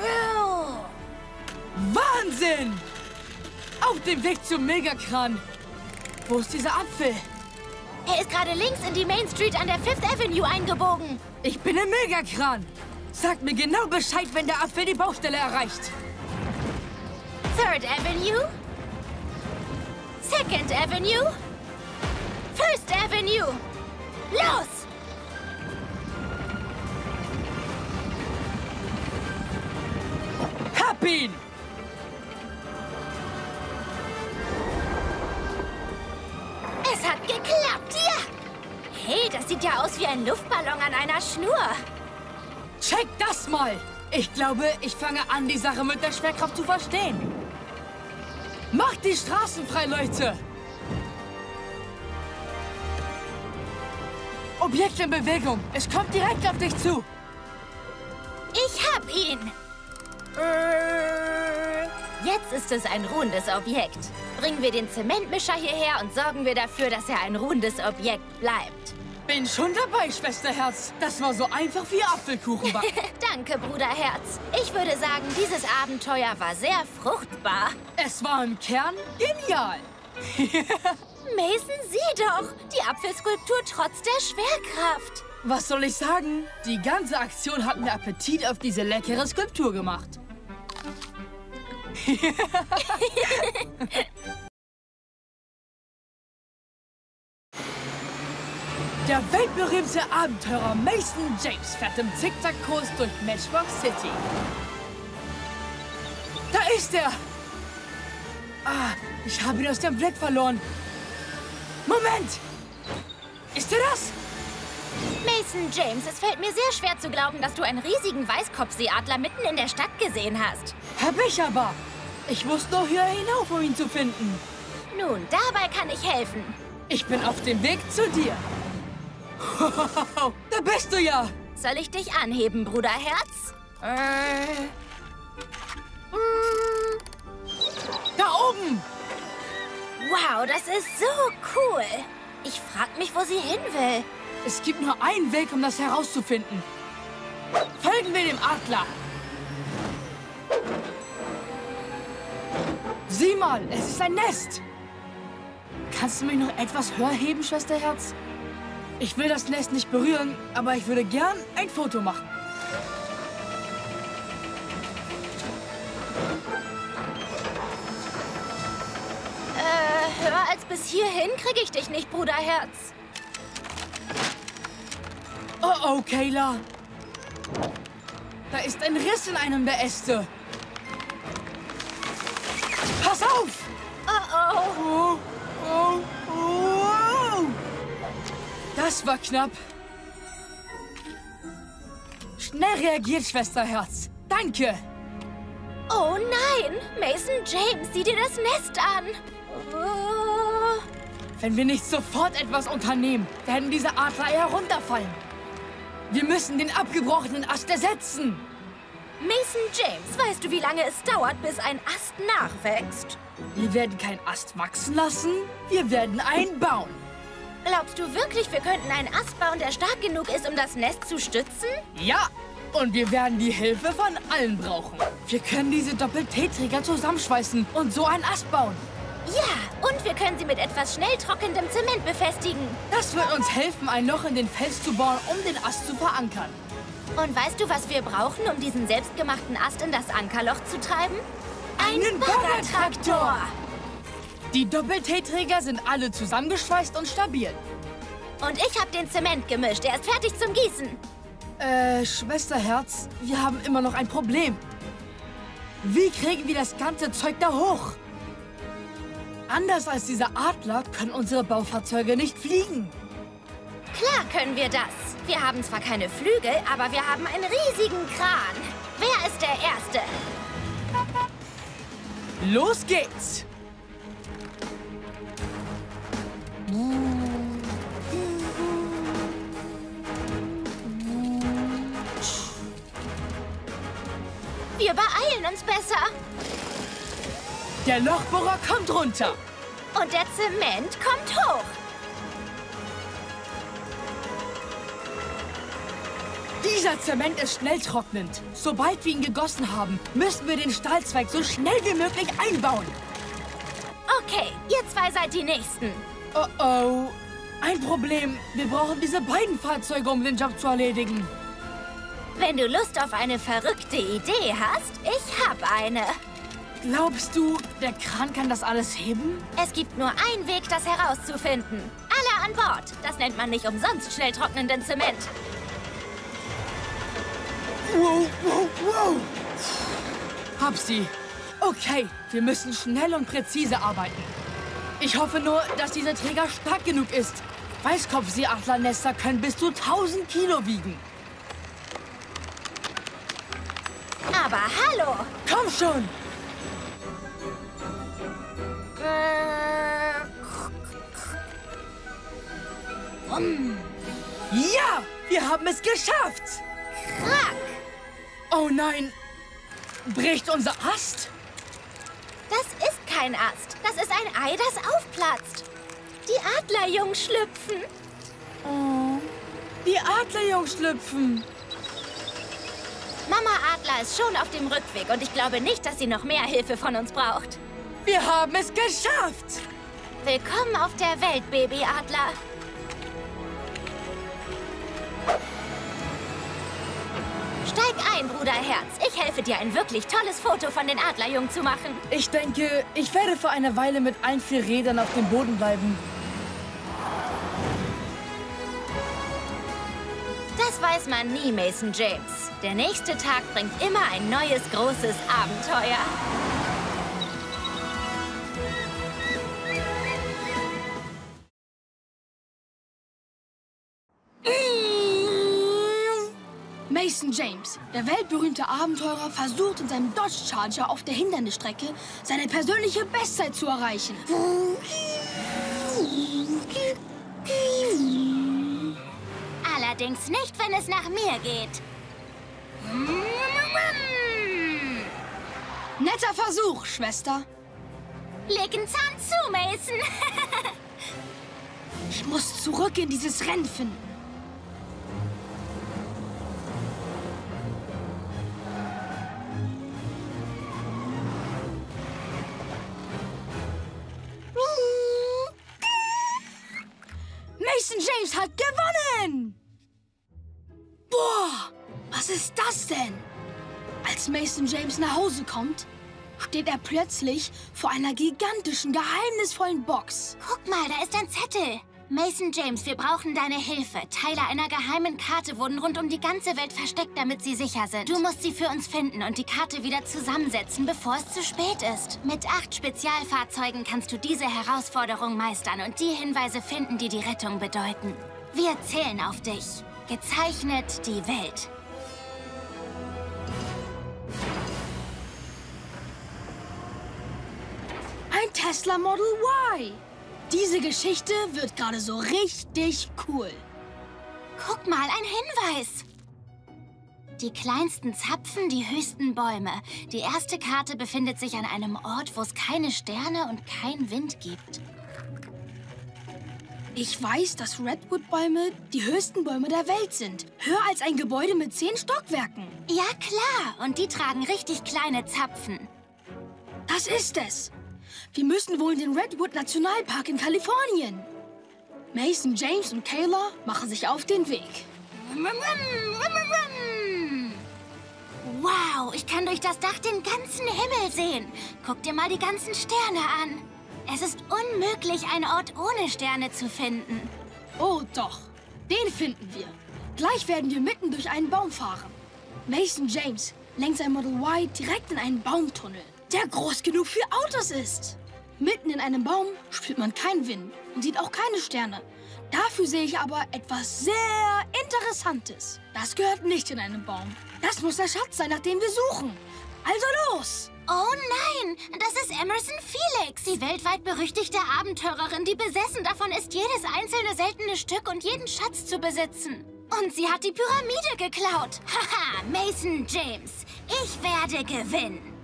Wahnsinn! Auf dem Weg zum Megakran. Wo ist dieser Apfel?
Er ist gerade links in die Main Street an der Fifth Avenue eingebogen.
Ich bin im Megakran. Sagt mir genau Bescheid, wenn der Apfel die Baustelle erreicht.
Third Avenue. Second Avenue. First Avenue. Los!
Hab ihn!
Es hat geklappt, ja! Hey, das sieht ja aus wie ein Luftballon an einer Schnur.
Check das mal! Ich glaube, ich fange an, die Sache mit der Schwerkraft zu verstehen. Macht die Straßen frei, Leute! Objekt in Bewegung. Es kommt direkt auf dich zu.
Ich hab ihn! Jetzt ist es ein ruhendes Objekt. Bringen wir den Zementmischer hierher und sorgen wir dafür, dass er ein ruhendes Objekt bleibt.
Bin schon dabei, Schwesterherz. Das war so einfach wie Apfelkuchenbacken.
Danke, Bruderherz. Ich würde sagen, dieses Abenteuer war sehr fruchtbar.
Es war im Kern genial.
Mason, sieh doch! Die Apfelskulptur trotz der Schwerkraft.
Was soll ich sagen? Die ganze Aktion hat mir Appetit auf diese leckere Skulptur gemacht. Der weltberühmte Abenteurer Mason James fährt im Zickzackkurs durch Matchbox City. Da ist er! Ah, ich habe ihn aus dem Blick verloren. Moment! Ist er das?
Mason James, es fällt mir sehr schwer zu glauben, dass du einen riesigen Weißkopfseeadler mitten in der Stadt gesehen hast.
Hab ich aber. Ich muss nur höher hinauf, um ihn zu finden.
Nun, dabei kann ich helfen.
Ich bin auf dem Weg zu dir. Da bist du ja.
Soll ich dich anheben, Bruderherz? Äh... Mm.
Da oben.
Wow, das ist so cool. Ich frag mich, wo sie hin will.
Es gibt nur einen Weg, um das herauszufinden. Folgen wir dem Adler. Sieh mal, es ist ein Nest. Kannst du mich noch etwas höher heben, Schwesterherz? Ich will das Nest nicht berühren, aber ich würde gern ein Foto machen.
Äh, höher als bis hierhin kriege ich dich nicht, Bruderherz.
Oh oh, Kayla. Da ist ein Riss in einem der Äste. Pass auf!
Oh oh.
Oh, oh, oh. Das war knapp. Schnell reagiert, Schwesterherz. Danke.
Oh nein, Mason James, sieh dir das Nest an. Oh.
Wenn wir nicht sofort etwas unternehmen, werden diese Adler eher runterfallen. Wir müssen den abgebrochenen Ast ersetzen.
Mason James, weißt du, wie lange es dauert, bis ein Ast nachwächst?
Wir werden keinen Ast wachsen lassen, wir werden einen bauen.
Glaubst du wirklich, wir könnten einen Ast bauen, der stark genug ist, um das Nest zu stützen?
Ja, und wir werden die Hilfe von allen brauchen. Wir können diese Doppel-T-Träger zusammenschweißen und so einen Ast bauen.
Ja, und wir können sie mit etwas schnell trockendem Zement befestigen.
Das wird uns helfen, ein Loch in den Fels zu bauen, um den Ast zu verankern.
Und weißt du, was wir brauchen, um diesen selbstgemachten Ast in das Ankerloch zu treiben?
Einen Baggertraktor! Die Doppel-T-Träger sind alle zusammengeschweißt und stabil.
Und ich habe den Zement gemischt. Er ist fertig zum Gießen.
Äh, Schwesterherz, wir haben immer noch ein Problem. Wie kriegen wir das ganze Zeug da hoch? Anders als dieser Adler können unsere Baufahrzeuge nicht fliegen.
Klar können wir das. Wir haben zwar keine Flügel, aber wir haben einen riesigen Kran. Wer ist der Erste?
Los geht's!
Wir beeilen uns besser.
Der Lochbohrer kommt runter.
Und der Zement kommt hoch.
Dieser Zement ist schnell trocknend. Sobald wir ihn gegossen haben, müssen wir den Stahlzweig so schnell wie möglich einbauen.
Okay, ihr zwei seid die Nächsten.
Oh oh. Ein Problem. Wir brauchen diese beiden Fahrzeuge, um den Job zu erledigen.
Wenn du Lust auf eine verrückte Idee hast, ich hab eine.
Glaubst du, der Kran kann das alles heben?
Es gibt nur einen Weg, das herauszufinden. Alle an Bord. Das nennt man nicht umsonst schnell trocknenden Zement.
Wow, wow, wow. Hab sie. Okay, wir müssen schnell und präzise arbeiten. Ich hoffe nur, dass dieser Träger stark genug ist. Weißkopfseeadlernester können bis zu tausend Kilo wiegen.
Aber hallo!
Komm schon! Ja, wir haben es geschafft!
Krack!
Oh nein! Bricht unser Ast?
Das ist kein Ast. Das ist ein Ei, das aufplatzt. Die Adlerjungen schlüpfen.
Oh, die Adlerjungen schlüpfen.
Mama Adler ist schon auf dem Rückweg und ich glaube nicht, dass sie noch mehr Hilfe von uns braucht.
Wir haben es geschafft!
Willkommen auf der Welt, Babyadler. Steig ein, Bruderherz. Ich helfe dir, ein wirklich tolles Foto von den Adlerjungen zu machen.
Ich denke, ich werde für eine Weile mit allen vier Rädern auf dem Boden bleiben.
weiß man nie, Mason James. Der nächste Tag bringt immer ein neues, großes Abenteuer.
Mason James, der weltberühmte Abenteurer, versucht in seinem Dodge Charger auf der Hindernisstrecke seine persönliche Bestzeit zu erreichen.
Allerdings nicht, wenn es nach mir geht.
Netter Versuch, Schwester.
Leg einen Zahn zu, Mason.
Ich muss zurück in dieses Rennen finden. Mason James hat gewonnen! Boah, was ist das denn? Als Mason James nach Hause kommt, steht er plötzlich vor einer gigantischen, geheimnisvollen Box.
Guck mal, da ist ein Zettel. Mason James, wir brauchen deine Hilfe. Teile einer geheimen Karte wurden rund um die ganze Welt versteckt, damit sie sicher sind. Du musst sie für uns finden und die Karte wieder zusammensetzen, bevor es zu spät ist. Mit acht Spezialfahrzeugen kannst du diese Herausforderung meistern und die Hinweise finden, die die Rettung bedeuten. Wir zählen auf dich. Gezeichnet die Welt.
Ein Tesla Model Y. Diese Geschichte wird gerade so richtig cool.
Guck mal, ein Hinweis. Die kleinsten Zapfen, die höchsten Bäume. Die erste Karte befindet sich an einem Ort, wo es keine Sterne und kein Wind gibt.
Ich weiß, dass Redwood-Bäume die höchsten Bäume der Welt sind. Höher als ein Gebäude mit zehn Stockwerken.
Ja, klar. Und die tragen richtig kleine Zapfen.
Das ist es. Wir müssen wohl in den Redwood-Nationalpark in Kalifornien. Mason, James und Kayla machen sich auf den Weg.
Wow, ich kann durch das Dach den ganzen Himmel sehen. Guck dir mal die ganzen Sterne an. Es ist unmöglich, einen Ort ohne Sterne zu finden.
Oh doch, den finden wir. Gleich werden wir mitten durch einen Baum fahren. Mason James lenkt sein Model Y direkt in einen Baumtunnel, der groß genug für Autos ist. Mitten in einem Baum spürt man keinen Wind und sieht auch keine Sterne. Dafür sehe ich aber etwas sehr Interessantes. Das gehört nicht in einen Baum. Das muss der Schatz sein, nach dem wir suchen. Also los!
Oh nein, das ist Emerson Felix, die weltweit berüchtigte Abenteurerin, die besessen davon ist, jedes einzelne seltene Stück und jeden Schatz zu besitzen. Und sie hat die Pyramide geklaut. Haha, Mason James, ich werde gewinnen.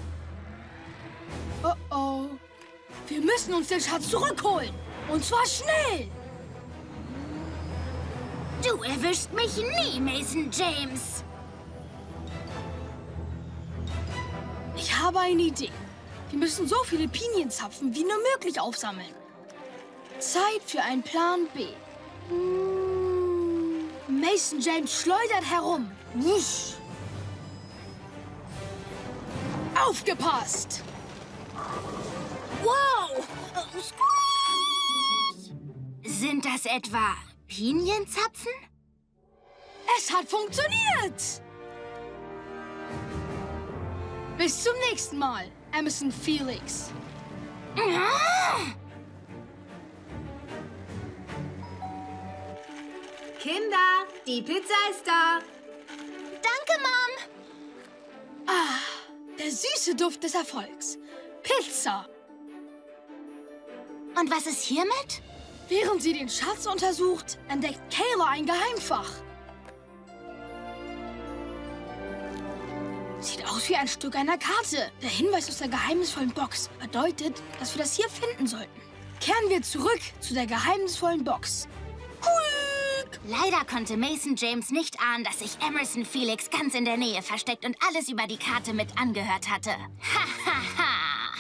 Oh oh. Wir müssen uns den Schatz zurückholen. Und zwar schnell.
Du erwischst mich nie, Mason James.
Ich habe eine Idee. Wir müssen so viele Pinienzapfen wie nur möglich aufsammeln. Zeit für einen Plan B. Mason James schleudert herum. Wusch. Aufgepasst!
Wow! Sind das etwa Pinienzapfen?
Es hat funktioniert! Bis zum nächsten Mal, Emerson Felix.
Kinder, die Pizza ist da.
Danke, Mom.
Ah, der süße Duft des Erfolgs. Pizza.
Und was ist hiermit?
Während sie den Schatz untersucht, entdeckt Kayla ein Geheimfach. Sieht aus wie ein Stück einer Karte. Der Hinweis aus der geheimnisvollen Box bedeutet, dass wir das hier finden sollten. Kehren wir zurück zu der geheimnisvollen Box. Quick!
Leider konnte Mason James nicht ahnen, dass sich Emerson Felix ganz in der Nähe versteckt und alles über die Karte mit angehört hatte. Ha, ha, ha!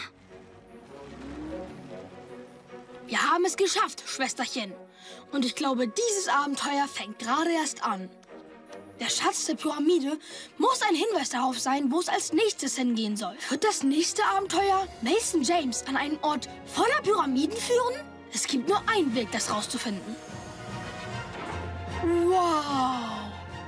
Wir haben es geschafft, Schwesterchen. Und ich glaube, dieses Abenteuer fängt gerade erst an. Der Schatz der Pyramide muss ein Hinweis darauf sein, wo es als nächstes hingehen soll. Wird das nächste Abenteuer Mason James an einen Ort voller Pyramiden führen? Es gibt nur einen Weg, das rauszufinden. Wow!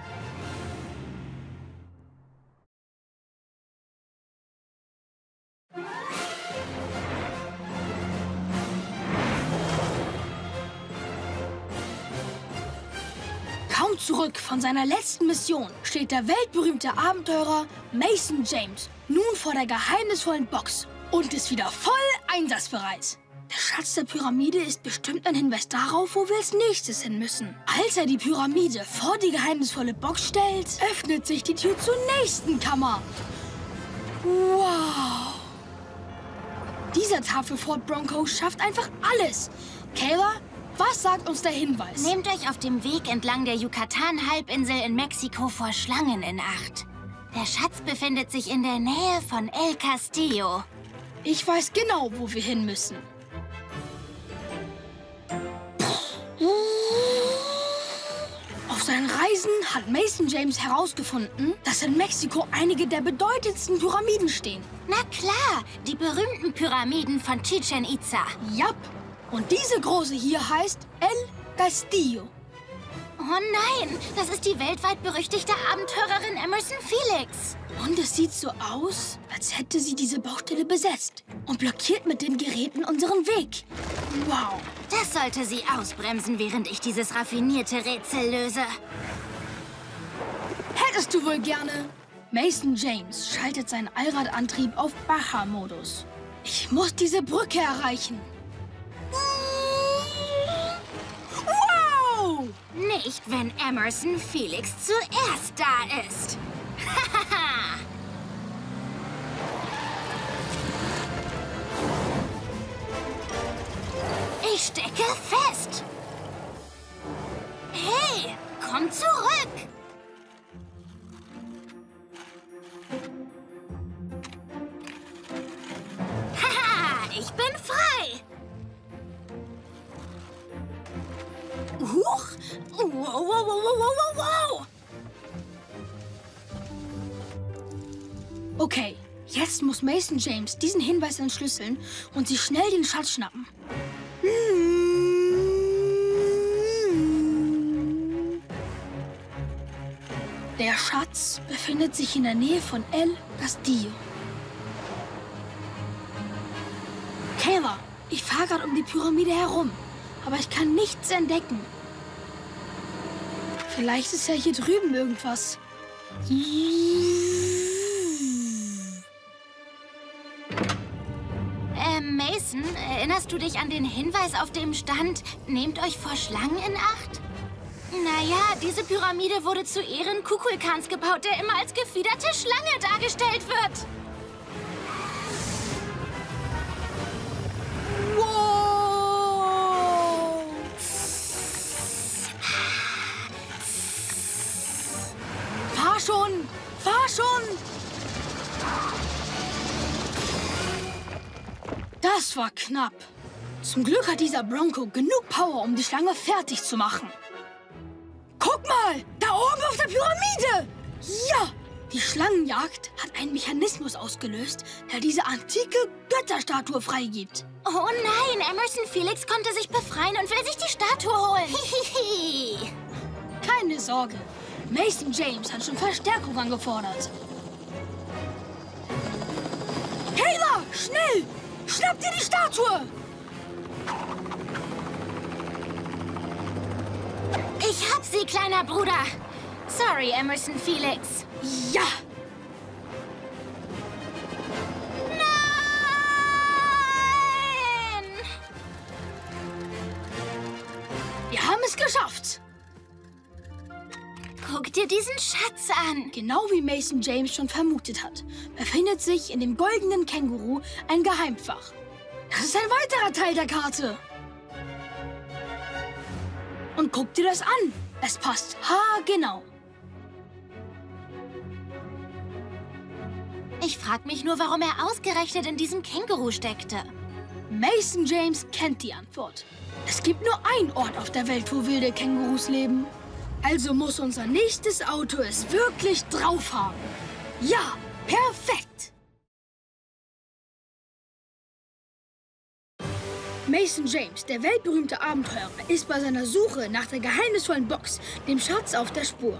Kommt zurück von seiner letzten Mission, steht der weltberühmte Abenteurer Mason James nun vor der geheimnisvollen Box und ist wieder voll einsatzbereit. Der Schatz der Pyramide ist bestimmt ein Hinweis darauf, wo wir als nächstes hin müssen. Als er die Pyramide vor die geheimnisvolle Box stellt, öffnet sich die Tür zur nächsten Kammer. Wow! Dieser Tafel Fort Bronco schafft einfach alles. Kayla, was sagt uns der Hinweis?
Nehmt euch auf dem Weg entlang der Yucatan-Halbinsel in Mexiko vor Schlangen in Acht. Der Schatz befindet sich in der Nähe von El Castillo.
Ich weiß genau, wo wir hin müssen. Auf seinen Reisen hat Mason James herausgefunden, dass in Mexiko einige der bedeutendsten Pyramiden stehen.
Na klar, die berühmten Pyramiden von Chichen Itza.
Jap. Und diese große hier heißt El Castillo.
Oh nein, das ist die weltweit berüchtigte Abenteurerin Emerson Felix.
Und es sieht so aus, als hätte sie diese Baustelle besetzt und blockiert mit den Geräten unseren Weg. Wow.
Das sollte sie ausbremsen, während ich dieses raffinierte Rätsel löse.
Hättest du wohl gerne? Mason James schaltet seinen Allradantrieb auf Baja-Modus. Ich muss diese Brücke erreichen. Wow!
Nicht, wenn Emerson Felix zuerst da ist. Hahaha! Ich stecke fest. Hey, komm zurück. Haha, ich bin frei. Huch! Wow, wow, wow, wow, wow, wow!
Okay, jetzt muss Mason James diesen Hinweis entschlüsseln und sich schnell den Schatz schnappen. Der Schatz befindet sich in der Nähe von El Castillo. Kayla, ich fahre gerade um die Pyramide herum, aber ich kann nichts entdecken. Vielleicht ist ja hier drüben irgendwas.
Äh, Mason, erinnerst du dich an den Hinweis auf dem Stand, nehmt euch vor Schlangen in Acht? Naja, diese Pyramide wurde zu Ehren Kukulkans gebaut, der immer als gefiederte Schlange dargestellt wird.
Wow! Fahr schon! Fahr schon! Das war knapp. Zum Glück hat dieser Bronco genug Power, um die Schlange fertig zu machen. Guck mal! Da oben auf der Pyramide! Ja! Die Schlangenjagd hat einen Mechanismus ausgelöst, der diese antike Götterstatue freigibt.
Oh nein, Emerson Felix konnte sich befreien und will sich die Statue holen. Hihihi.
Keine Sorge. Mason James hat schon Verstärkung angefordert. Kayla, schnell! Schnapp dir die Statue!
Ich hab sie, kleiner Bruder. Sorry, Emerson Felix.
Ja!
Nein!
Wir haben es geschafft!
Guck dir diesen Schatz an.
Genau wie Mason James schon vermutet hat, befindet sich in dem goldenen Känguru ein Geheimfach. Das ist ein weiterer Teil der Karte. Und guck dir das an. Es passt haargenau.
Ich frag mich nur, warum er ausgerechnet in diesem Känguru steckte.
Mason James kennt die Antwort. Es gibt nur einen Ort auf der Welt, wo wilde Kängurus leben. Also muss unser nächstes Auto es wirklich drauf haben. Ja, perfekt! Mason James, der weltberühmte Abenteurer, ist bei seiner Suche nach der geheimnisvollen Box, dem Schatz, auf der Spur.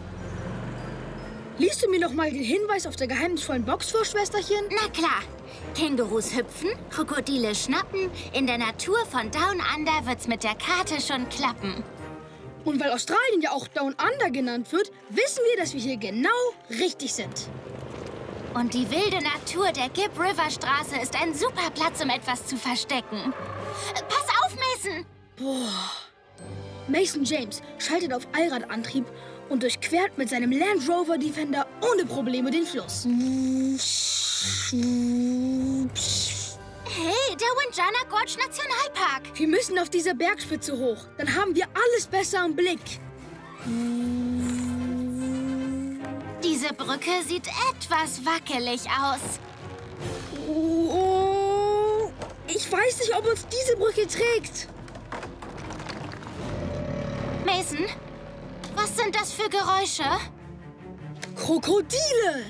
Liest du mir noch mal den Hinweis auf der geheimnisvollen Box vor, Schwesterchen?
Na klar. Kängurus hüpfen, Krokodile schnappen. In der Natur von Down Under wird's mit der Karte schon klappen.
Und weil Australien ja auch Down Under genannt wird, wissen wir, dass wir hier genau richtig sind.
Und die wilde Natur der Gibb River Straße ist ein super Platz, um etwas zu verstecken. Pass auf, Mason!
Boah. Mason James schaltet auf Allradantrieb und durchquert mit seinem Land Rover Defender ohne Probleme den Fluss.
Hey, der Windjana Gorge Nationalpark.
Wir müssen auf diese Bergspitze hoch. Dann haben wir alles besser im Blick.
Diese Brücke sieht etwas wackelig aus.
Oh, ich weiß nicht, ob uns diese Brücke trägt.
Mason, was sind das für Geräusche?
Krokodile!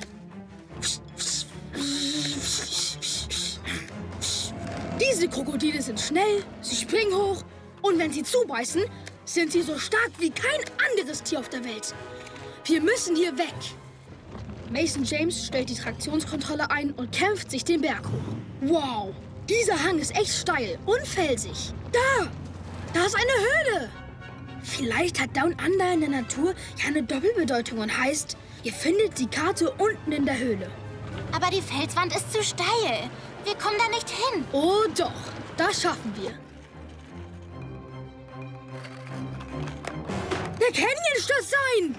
Diese Krokodile sind schnell, sie springen hoch und wenn sie zubeißen, sind sie so stark wie kein anderes Tier auf der Welt. Wir müssen hier weg. Mason James stellt die Traktionskontrolle ein und kämpft sich den Berg hoch. Wow, dieser Hang ist echt steil und felsig. Da, da ist eine Höhle. Vielleicht hat Down Under in der Natur ja eine Doppelbedeutung und heißt, ihr findet die Karte unten in der Höhle.
Aber die Felswand ist zu steil. Wir kommen da nicht hin.
Oh doch, das schaffen wir. Der Canyon stürzt ein!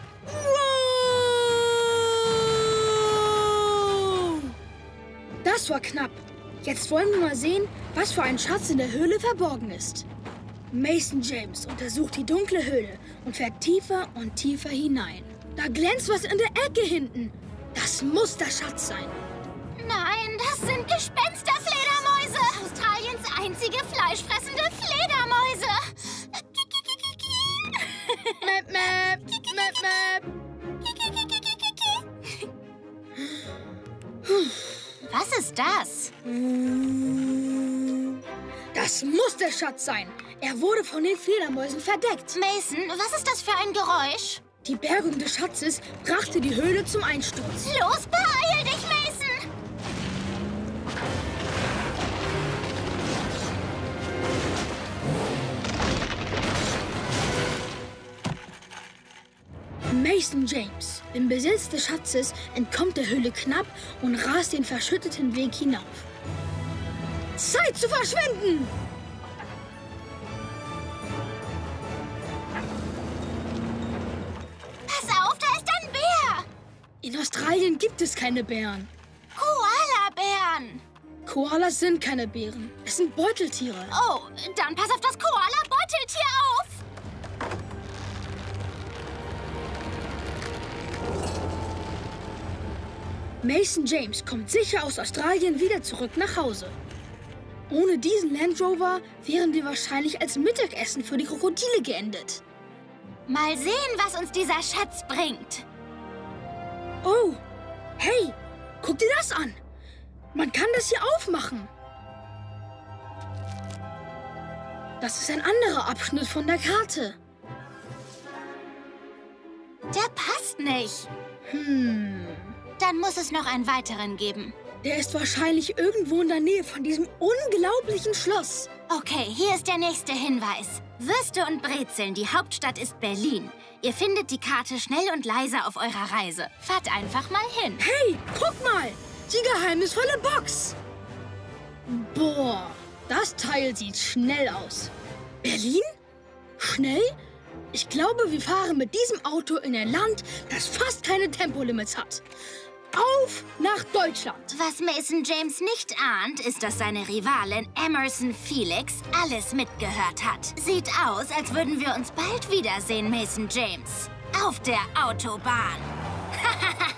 Wow! Das war knapp. Jetzt wollen wir mal sehen, was für ein Schatz in der Höhle verborgen ist. Mason James untersucht die dunkle Höhle und fährt tiefer und tiefer hinein. Da glänzt was in der Ecke hinten. Das muss der Schatz sein.
Nein, das sind Gespensterfledermäuse. Australiens einzige fleischfressende Fledermäuse.
Mäp, mäp, mäp, mäp.
Was ist das?
Das muss der Schatz sein. Er wurde von den Fledermäusen verdeckt.
Mason, was ist das für ein Geräusch?
Die Bergung des Schatzes brachte die Höhle zum Einsturz.
Los, beeil dich, Mason!
Mason James, im Besitz des Schatzes, entkommt der Höhle knapp und rast den verschütteten Weg hinauf. Zeit zu verschwinden!
Pass auf, da ist ein Bär!
In Australien gibt es keine Bären.
Koalabären!
Koalas sind keine Bären. Es sind Beuteltiere.
Oh, dann pass auf das Koala-Beuteltier auf!
Mason James kommt sicher aus Australien wieder zurück nach Hause. Ohne diesen Land Rover wären wir wahrscheinlich als Mittagessen für die Krokodile geendet.
Mal sehen, was uns dieser Schatz bringt.
Oh, hey, guck dir das an. Man kann das hier aufmachen. Das ist ein anderer Abschnitt von der Karte.
Der passt nicht.
Hm,
Dann muss es noch einen weiteren geben.
der ist wahrscheinlich irgendwo in der Nähe von diesem unglaublichen Schloss.
Okay, hier ist der nächste Hinweis. Würste und Brezeln, die Hauptstadt ist Berlin. Ihr findet die Karte schnell und leise auf eurer Reise. Fahrt einfach mal hin.
Hey, guck mal, die geheimnisvolle Box. Boah, das Teil sieht schnell aus. Berlin? Schnell? Ich glaube, wir fahren mit diesem Auto in ein Land, das fast keine Tempolimits hat. Auf nach Deutschland!
Was Mason James nicht ahnt, ist, dass seine Rivalin Emerson Felix alles mitgehört hat. Sieht aus, als würden wir uns bald wiedersehen, Mason James. Auf der Autobahn.